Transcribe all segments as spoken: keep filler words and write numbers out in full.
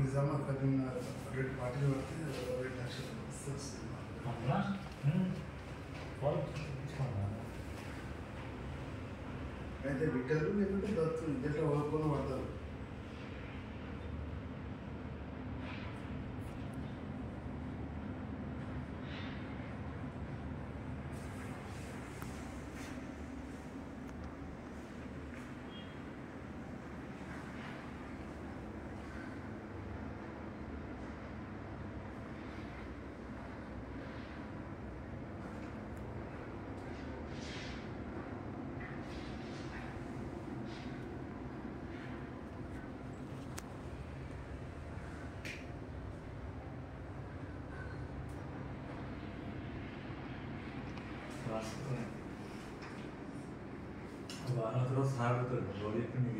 నిజామా కరీంనగర్ రెండు పార్టీలు పడితే రెండు లక్షలు వస్తుంది. అయితే విట్టారు లేకుంటే దత్తు ఇద్దరు వరకు పడతారు. వారంలో సాగుతుంది రోడ్ చెప్పింది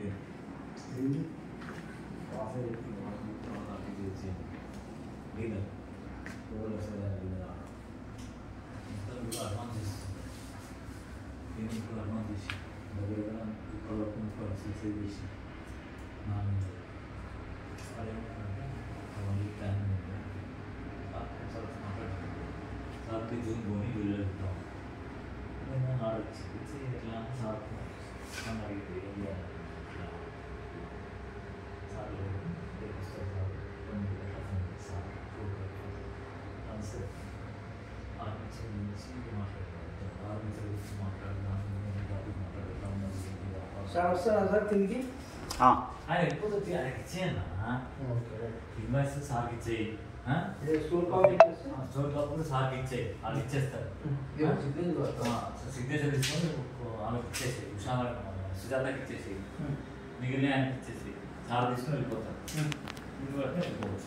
వాసన చెప్పింది నాకు చేసి డీలర్ రోడ్ వస్తుంది డీలర్ ఇంత అడ్వాన్స్ చేస్తుంది నేను ఇప్పుడు అడ్వాన్స్ చేసి దగ్గర ఇప్పటి వరకు ముప్పై సక్సెస్ చేసి నా అదేమంటే వన్ వీక్ టైం సార్ మాట్లాడుతున్నాను సార్ జూన్ పోని వెళ్ళేద్దాం నేను ఆడొచ్చి ఎట్లా సార్ అని అడిగితే ఏం చేయాలి సార్ రేపు వస్తారు సార్ కొన్ని సార్ అని సార్ ఆర్మించి నుంచి మాట్లాడతాను ఆర్మించి గురించి మాట్లాడదాం టాపిక్ మాట్లాడతాం సార్ వస్తారా సార్ తిరిగి ఆయన వెళ్ళిపోతుంది ఆయనకి ఇచ్చేయన్నా ఇన్వాయిస్ సార్కి ఇచ్చేయి స్టోర్ స్టోర్ కాకుండా సార్కి ఇచ్చేయి వాళ్ళు ఇచ్చేస్తారు సిగ్నేచర్ తీసుకొని ఆమెకి ఇచ్చేసి ఉషా సుజాతకి ఇచ్చేసి మిగిలిన ఆయనకి ఇచ్చేసి సార్ తీసుకుని వెళ్ళిపోతారు ఇంకోటి వెళ్ళిపోవచ్చు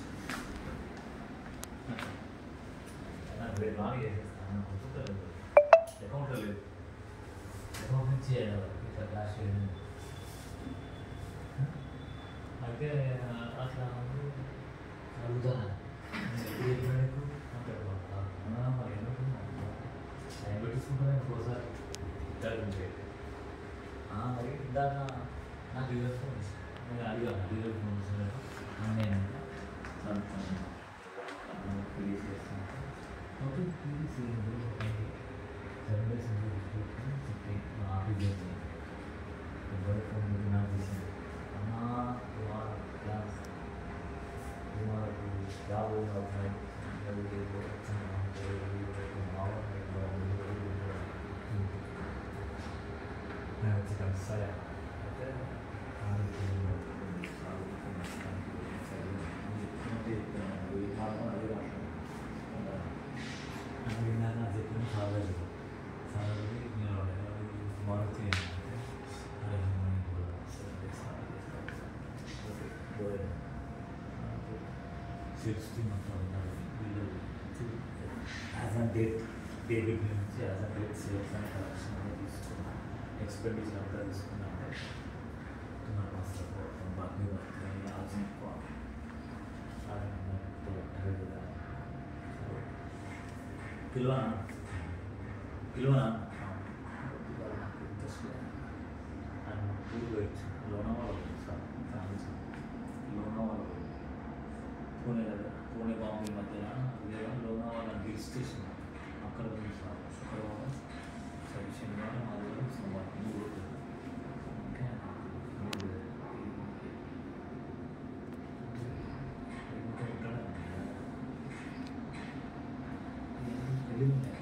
వేరే బాగా చేసేస్తాను అకౌంట్ లేదు అకౌంట్ నుంచి ఇట్లా క్యాష్ అయితే అట్లా అడుగుతాను మరి ఎందుకు టైం పెట్టించుకుంటాను ఇంకోసారి మరి ఇందాక నాకు డీలర్ ఫోన్ నేను అడిగాను డీలర్ ఫోన్ ఇచ్చినట్టు నేను పీడీ చేస్తాను ఓకే పీడీ చేయండి సెవెన్ డేస్ చెప్పి ఆఫీస్ చేస్తాను ఎవరి ఫోన్ మీద నాకు చేసింది అన్నా तुम्हारा क्लास तुम्हारा क्या होगा भाई अच्छा नाम मैं उसका sir as a date debit నుంచి as a date sales and collection అనేది తీసుకున్నాను ఎక్స్పెండిచర్ అంతా తీసుకున్నాను నాకు అసలు బాగా వర్క్ ఆల్సిన పిలువనా పిలువనా ఇంట్రెస్ట్ అండ్ టూర్ వచ్చి లోనావాల సార్ ఫ్యామిలీ లోనావాల పూణే దగ్గర పూణే బాంబే మధ్యన విజయవాడ లోనావాల హిల్ స్టేషన్ అక్కడ సార్ శుక్రవారం సరే శనివారం ఆదివారం సోమవారం మూడు రోజులు ఇంకా మూడు ఇంకా ఇక్కడ వెళ్ళి